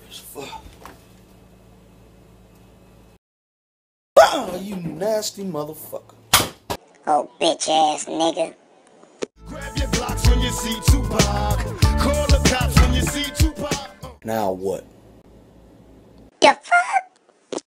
as fuck. Oh, you nasty motherfucker. Oh, bitch ass nigga. Grab your blocks when you see Tupac. Call the cops when you see Tupac. Now what? The fuck?